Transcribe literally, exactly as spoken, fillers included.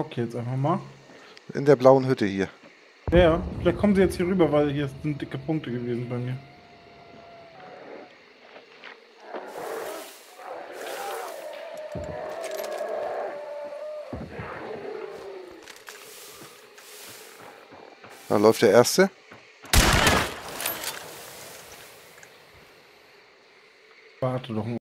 guck jetzt einfach mal. In der blauen Hütte hier. Ja, ja, vielleicht kommen sie jetzt hier rüber, weil hier sind dicke Punkte gewesen bei mir. Da läuft der erste. Warte doch.